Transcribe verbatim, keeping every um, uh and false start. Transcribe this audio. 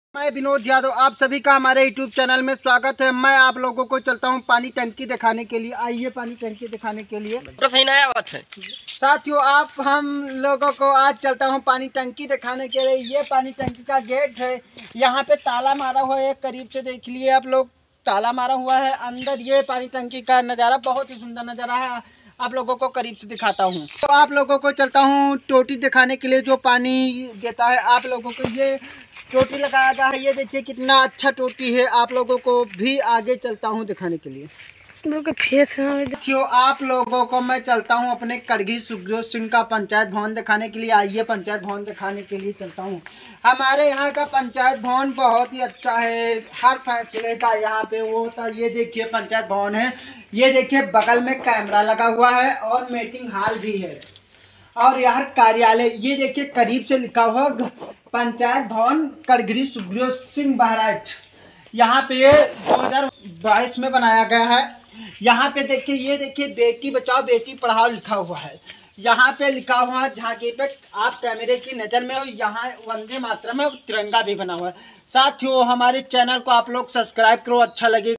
मैं विनोद यादव, आप सभी का हमारे यूट्यूब चैनल में स्वागत है। मैं आप लोगों को चलता हूं पानी टंकी दिखाने के लिए। आइए पानी टंकी दिखाने के लिए। तो सही नया बात है साथियों, आप हम लोगों को आज चलता हूं पानी टंकी दिखाने के लिए। ये पानी टंकी का गेट है। यहाँ पे ताला मारा हुआ है, करीब से देख लिए आप लोग, ताला मारा हुआ है। अंदर ये पानी टंकी का नज़ारा बहुत ही सुंदर नज़ारा है, आप लोगों को करीब से दिखाता हूँ। तो आप लोगों को चलता हूँ टोटी दिखाने के लिए जो पानी देता है। आप लोगों को ये टोटी लगाया गया है, ये देखिए कितना अच्छा टोटी है। आप लोगों को भी आगे चलता हूँ दिखाने के लिए। फेस देखियो, आप लोगों को मैं चलता हूँ अपने करगिल सुखदेव सिंह का पंचायत भवन दिखाने के लिए। आइए पंचायत भवन दिखाने के लिए चलता हूँ। हमारे यहाँ का पंचायत भवन बहुत ही अच्छा है, हर फैसले का यहाँ पे वो होता है। ये देखिए पंचायत भवन है, ये देखिए बगल में कैमरा लगा हुआ है और मीटिंग हॉल भी है। और यहाँ कार्यालय, ये देखिए करीब से लिखा हुआ पंचायत भवन करगिल सुखदेव सिंह बहराइच। यहाँ पे दो हज़ार बाईस में बनाया गया है। यहाँ पे देखिए, ये देखिए बेटी बचाओ बेटी पढ़ाओ लिखा हुआ है। यहाँ पे लिखा हुआ है झांकी पे, आप कैमरे की नज़र में हो। यहाँ वंदे मातरम है, तिरंगा भी बना हुआ है। साथियों, हमारे चैनल को आप लोग सब्सक्राइब करो, अच्छा लगे।